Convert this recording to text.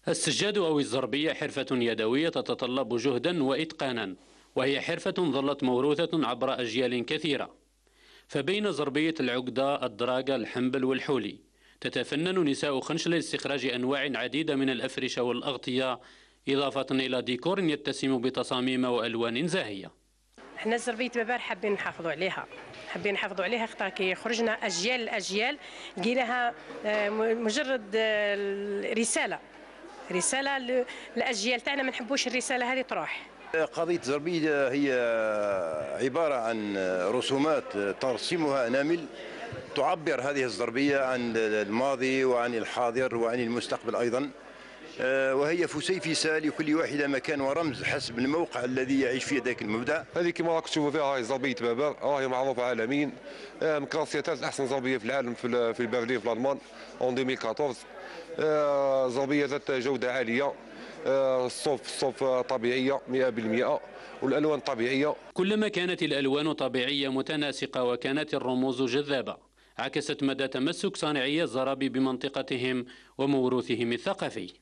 السجاد أو الزربية حرفة يدوية تتطلب جهدا وإتقانا، وهي حرفة ظلت موروثة عبر أجيال كثيرة. فبين زربية العقدة، الدراجة، الحنبل والحولي، تتفنن نساء خنشل لاستخراج أنواع عديدة من الأفرشة والأغطية، إضافة إلى ديكور يتسم بتصاميم وألوان زاهية. احنا زربية بابار حابين نحافظوا عليها خاطر كي خرجنا أجيال الأجيال لقيناها مجرد رسالة للأجيال تاعنا، ما نحبوش الرسالة هذه تروح. قضية زربية هي عبارة عن رسومات ترسمها أنامل تعبر هذه الزربية عن الماضي وعن الحاضر وعن المستقبل أيضا، وهي فسيفساء لكل واحدة مكان ورمز حسب الموقع الذي يعيش فيه ذاك المبدع. هذه كما راك تشوفوا فيها هاي زربية بابار، راهي معروفة عالميا، من كلاسيتات أحسن زربية في العالم في برلين في الألمان en 2014. زربية ذات جودة عالية، الصوف طبيعية 100%، والألوان طبيعية. كلما كانت الألوان طبيعية متناسقة وكانت الرموز جذابة، عكست مدى تمسك صانعي الزرابي بمنطقتهم وموروثهم الثقافي.